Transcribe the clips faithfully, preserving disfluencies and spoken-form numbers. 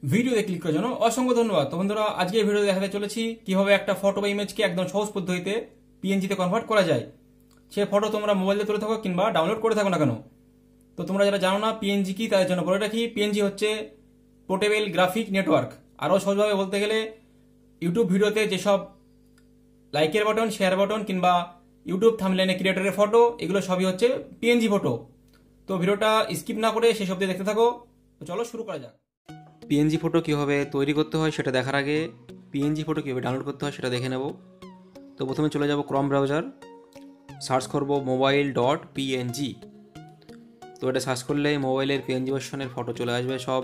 ভিডিওতে ক্লিক করার জন্য অসংখ্য ধন্যবাদ। তো বন্ধুরা, আজকে এই ভিডিও দেখাতে চলেছি কিভাবে একটা ফটো বা ইমেজকে একদম সহজ পদ্ধতিতে পিএনজিতে কনভার্ট করা যায়। সে ফটো তোমরা মোবাইলে তুলে থাকো কিংবা ডাউনলোড করে থাকো না কেন। তো তোমরা যারা জানো না পিএনজি কি, তাদের জন্য বলে রাখি, পিএনজি হচ্ছে পোর্টেবল গ্রাফিক নেটওয়ার্ক। আরও সহজভাবে বলতে গেলে ইউটিউব ভিডিওতে যেসব লাইকের বাটন, শেয়ার বাটন কিংবা ইউটিউব থাম্বনেইলে ক্রিয়েটরের ফটো, এগুলো সবই হচ্ছে পিএনজি ফটো। তো ভিডিওটা স্কিপ না করে শেষ অবধি দেখতে থাকো। তো চলো শুরু করা যাক। পিএনজি ফটো কীভাবে তৈরি করতে হয় সেটা দেখার আগে পিএনজি ফটো কীভাবে ডাউনলোড করতে হয় সেটা দেখে নেব। তো প্রথমে চলে যাব ক্রম ব্রাউজার, সার্চ করব মোবাইল ডট পিএনজি। তো এটা সার্চ করলে মোবাইলের পিএনজি ভার্সনের ফটো চলে আসবে সব।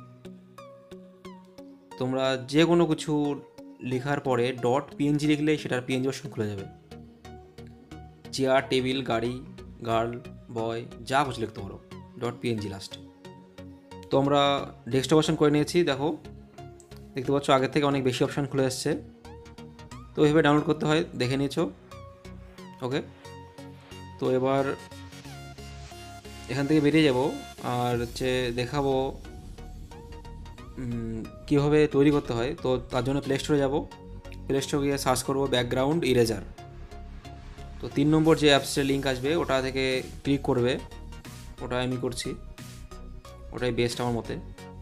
তোমরা যে কোনো কিছু লেখার পরে ডট পিএনজি লিখলে সেটার পিএনজি ভার্সন খুলে যাবে। চেয়ার, টেবিল, গাড়ি, গার্ল, বয়, যা কিছু লিখতে পারো, ডট পিএনজি লাস্টে। তো আমরা ডেস্কটপ অপশন করে নিয়েছি। দেখো, দেখতে পাচ্ছ আগের থেকে অনেক বেশি অপশান খুলে আসছে। তো এইভাবে ডাউনলোড করতে হয়, দেখে নিয়েছো। ওকে, তো এবার এখান থেকে বেরিয়ে যাব আর হচ্ছে দেখাবো কীভাবে তৈরি করতে হয়। তো তার জন্য প্লে স্টোরে যাব, প্লে স্টোরে গিয়ে সার্চ করবো ব্যাকগ্রাউন্ড ইরেজার। তো তিন নম্বর যে অ্যাপসের লিঙ্ক আসবে ওটা থেকে ক্লিক করবে, ওটা আমি করছি, ওটাই বেস্ট আমার মতে।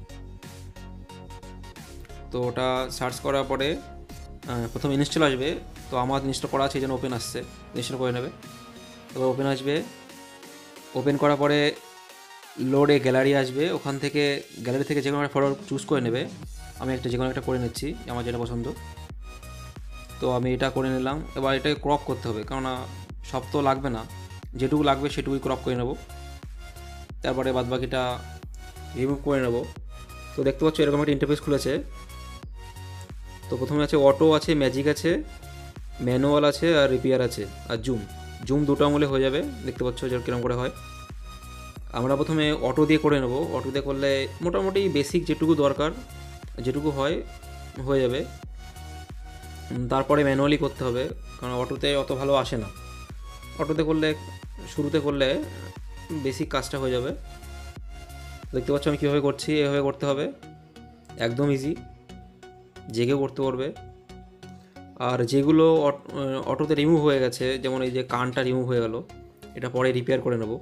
তো ওটা সার্চ করার পরে প্রথমে ইনস্টল আসবে। তো আমার ইনস্টল করা আছে, এই জন্য ওপেন আসছে, ইনস্টল করে নেবে। এবার ওপেন আসবে, ওপেন করার পরে লোডে গ্যালারি আসবে, ওখান থেকে গ্যালারি থেকে যে কোনো একটা ফটো চুজ করে নেবে। আমি একটা যে কোনো একটা করে নিচ্ছি, আমার যেটা পছন্দ। তো আমি এটা করে নিলাম। এবার এটাকে ক্রপ করতে হবে, কেননা সব তো লাগবে না, যেটুকু লাগবে সেটুকুই ক্রপ করে নেব। তারপরে বাদ বাকিটা রিমুভ করে নেব। তো দেখতে পাচ্ছ এরকম একটা ইন্টারফেস খুলেছে। তো প্রথমে আছে অটো, আছে ম্যাজিক, আছে ম্যানুয়াল, আছে আর রিপেয়ার আছে, আর জুম। জুম দুটো আঙুলে হয়ে যাবে, দেখতে পাচ্ছ যে কীরকম করে হয়। আমরা প্রথমে অটো দিয়ে করে নেব। অটো দিয়ে করলে মোটামুটি বেসিক যেটুকু দরকার, যেটুকু হয় হয়ে যাবে। তারপরে ম্যানুয়ালি করতে হবে, কারণ অটোতে অত ভালো আসে না। অটোতে করলে, শুরুতে করলে বেসিক কাজটা হয়ে যাবে। দেখতে পাচ্ছ আমি কীভাবে করছি, এভাবে করতে হবে, একদম ইজি, যে কেউ করতে পারবে। আর যেগুলো অটোতে রিমুভ হয়ে গেছে, যেমন এই যে কানটা রিমুভ হয়ে গেল, এটা পরে রিপেয়ার করে নেব।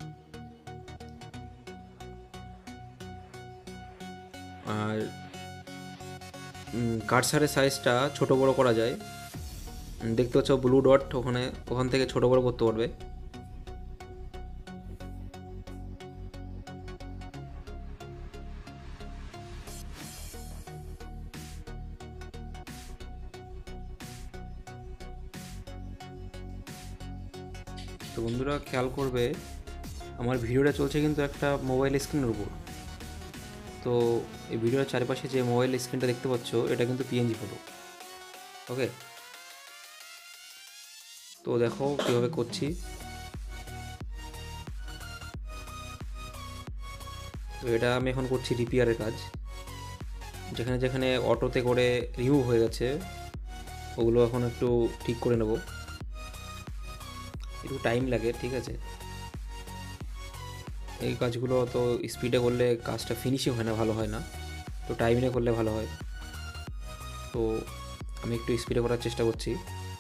আর কার্সারের সাইজটা ছোট বড় করা যায়, দেখতে পাচ্ছ ব্লু ডট, ওখানে ওখান থেকে ছোট বড় করতে পারবে। তো বন্ধুরা খেয়াল করবে, আমার ভিডিওটা চলছে কিন্তু একটা মোবাইল স্ক্রিনের উপর। তো এই ভিডিওর চারিপাশে যে মোবাইল স্ক্রিনটা দেখতে পাচ্ছ, এটা কিন্তু পিএনজি ফটো। ওকে, তো দেখো কীভাবে করছি। তো এটা আমি এখন করছি রিপেয়ারের কাজ, যেখানে যেখানে অটোতে করে রিমুভ হয়ে গেছে ওগুলো এখন একটু ঠিক করে নেব। একটু টাইম লাগে, ঠিক আছে। এই কাজগুলো তো স্পিডে করলে কাজটা ফিনিশিং হয় না, ভালো হয় না। তো টাইম নিয়ে করলে ভালো হয়। তো আমি একটু স্পিডে করার চেষ্টা করছি।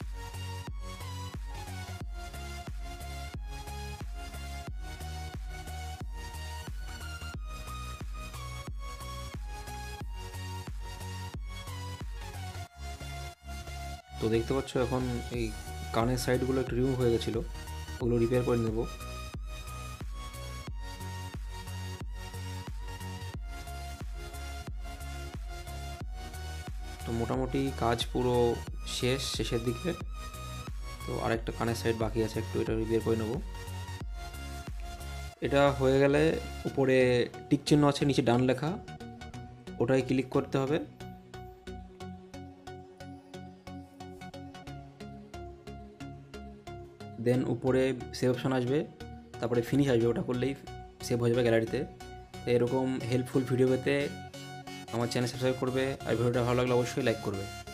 তো দেখতে পাচ্ছ এখন এই কানের সাইডগুলো একটু রিমুভ হয়ে গেছিলো, ওগুলো রিপেয়ার করে নেব। তো মোটামুটি কাজ পুরো শেষ, শেষের দিকে। তো আরেকটা কানের সাইড বাকি আছে, একটু এটা রিপেয়ার করে নেব। এটা হয়ে গেলে উপরে টিক চিহ্ন আছে, নিচে ডান লেখা, ওটাই ক্লিক করতে হবে। দেন উপরে সেভ অপশন আসবে, তারপরে ফিনিশ আসবে, ওটা করলেই সেভ হয়ে যাবে গ্যালারিতে। তো এরকম হেল্পফুল ভিডিও পেতে আমার চ্যানেল সাবস্ক্রাইব করবে, আর ভিডিওটা ভালো লাগলে অবশ্যই লাইক করবে।